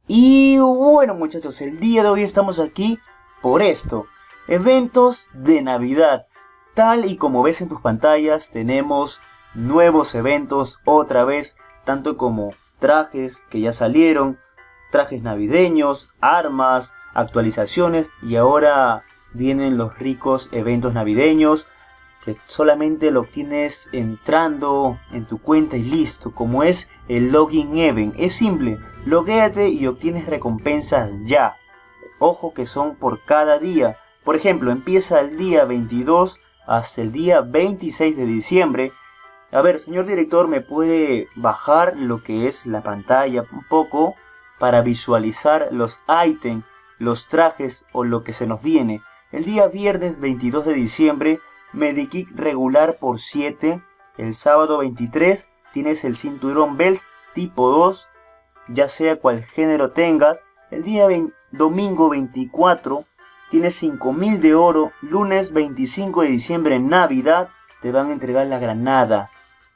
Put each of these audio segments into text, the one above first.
Y bueno muchachos, el día de hoy estamos aquí por esto, eventos de Navidad. Tal y como ves en tus pantallas, tenemos nuevos eventos otra vez, tanto como trajes que ya salieron, trajes navideños, armas, actualizaciones, y ahora vienen los ricos eventos navideños que solamente lo obtienes entrando en tu cuenta y listo, como es el Login Event. Es simple, loguéate y obtienes recompensas ya. Ojo que son por cada día. Por ejemplo, empieza el día 22 hasta el día 26 de diciembre. A ver, señor director, ¿me puede bajar lo que es la pantalla un poco para visualizar los ítems, los trajes o lo que se nos viene? El día viernes 22 de diciembre, Medikit regular por 7. El sábado 23 tienes el cinturón belt tipo 2, ya sea cual género tengas. El día domingo 24 tienes 5000 de oro. Lunes 25 de diciembre, en Navidad, te van a entregar la granada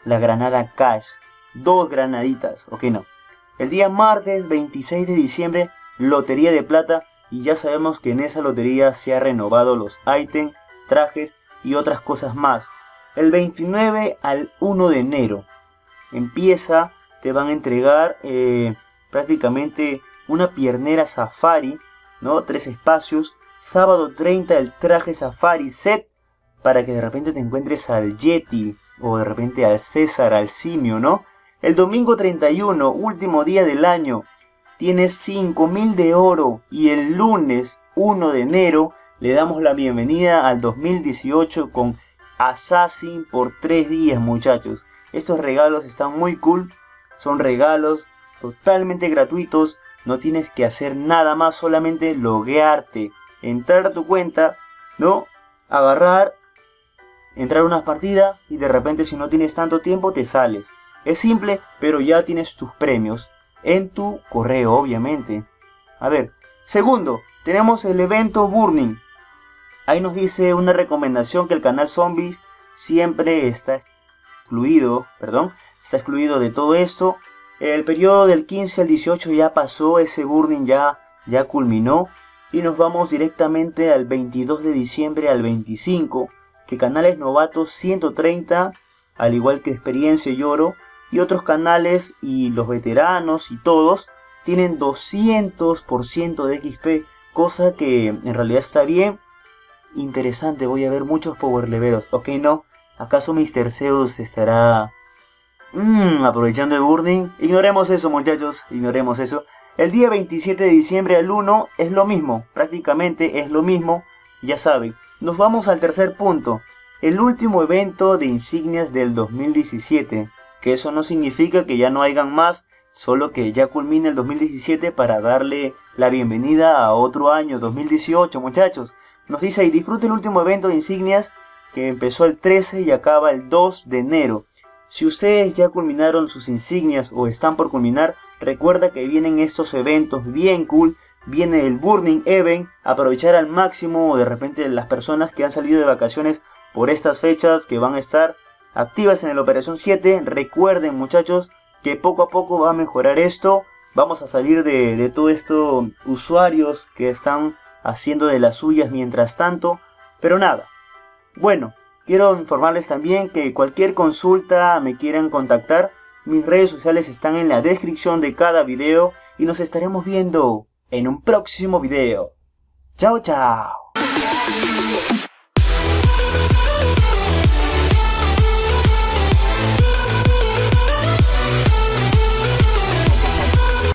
cash, 2 granaditas, ok, no. El día martes 26 de diciembre, lotería de plata, y ya sabemos que en esa lotería se han renovado los ítems, trajes y otras cosas más. El 29 al 1 de enero empieza, te van a entregar prácticamente una piernera safari, ¿no? 3 espacios. Sábado 30 el traje safari set, para que de repente te encuentres al Yeti o de repente al César, al simio, ¿no? El domingo 31, último día del año, tienes 5000 de oro, y el lunes 1 de enero le damos la bienvenida al 2018 con Assassin por 3 días, muchachos. Estos regalos están muy cool, son regalos totalmente gratuitos, no tienes que hacer nada más, solamente loguearte, entrar a tu cuenta, ¿no? Agarrar, entrar a una partida y de repente, si no tienes tanto tiempo, te sales. Es simple, pero ya tienes tus premios en tu correo, obviamente. A ver, segundo, tenemos el evento Burning. Ahí nos dice una recomendación que el canal Zombies siempre está excluido, de todo esto. El periodo del 15 al 18 ya pasó, ese Burning ya culminó. Y nos vamos directamente al 22 de diciembre al 25, que canales novatos 130, al igual que experiencia y oro, y otros canales y los veteranos y todos tienen 200% de XP, cosa que en realidad está bien. Interesante, voy a ver muchos power leveros, ok, no. ¿Acaso Mr. Zeus estará aprovechando el burning? Ignoremos eso, muchachos, ignoremos eso. El día 27 de diciembre al 1 es lo mismo, prácticamente es lo mismo, ya saben. Nos vamos al tercer punto, el último evento de insignias del 2017, que eso no significa que ya no hayan más, solo que ya culmina el 2017 para darle la bienvenida a otro año, 2018, muchachos. Nos dice ahí, disfrute el último evento de insignias que empezó el 13 y acaba el 2 de enero. Si ustedes ya culminaron sus insignias o están por culminar, recuerda que vienen estos eventos bien cool. Viene el Burning Event, aprovechar al máximo de repente las personas que han salido de vacaciones por estas fechas, que van a estar activas en el Operación 7. Recuerden, muchachos, que poco a poco va a mejorar esto. Vamos a salir de todo esto, usuarios que están haciendo de las suyas mientras tanto, pero nada. Bueno, quiero informarles también que cualquier consulta me quieran contactar, mis redes sociales están en la descripción de cada video y nos estaremos viendo en un próximo video. Chao, chao.